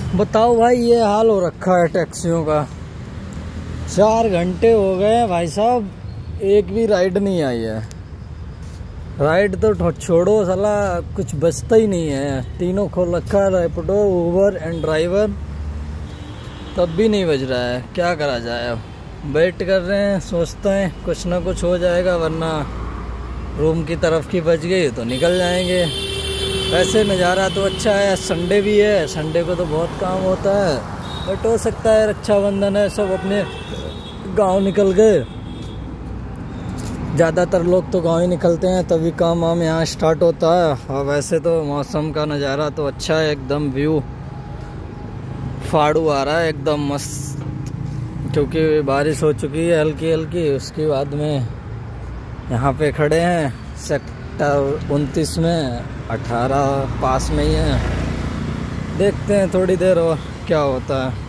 बताओ भाई, ये हाल हो रखा है टैक्सियों का। 4 घंटे हो गए हैं भाई साहब, एक भी राइड नहीं आई है। राइड तो छोड़ो साला, कुछ बचता ही नहीं है। तीनों खोल रखा है, रैपिडो, उबर एंड ड्राइवर, तब भी नहीं बज रहा है। क्या करा जाए, अब वेट कर रहे हैं, सोचते हैं कुछ ना कुछ हो जाएगा, वरना रूम की तरफ की बच गई तो निकल जाएंगे। वैसे नज़ारा तो अच्छा है, संडे भी है, संडे को तो बहुत काम होता है, बट हो सकता है रक्षाबंधन है, सब अपने गांव निकल गए। ज़्यादातर लोग तो गांव ही निकलते हैं, तभी काम वाम यहाँ स्टार्ट होता है। और वैसे तो मौसम का नज़ारा तो अच्छा है, एकदम व्यू फाड़ू आ रहा है, एकदम मस्त, क्योंकि बारिश हो चुकी है हल्की हल्की। उसके बाद में यहाँ पे खड़े हैं सेक्टर 29 में, 18 पास में ही है। देखते हैं थोड़ी देर और क्या होता है।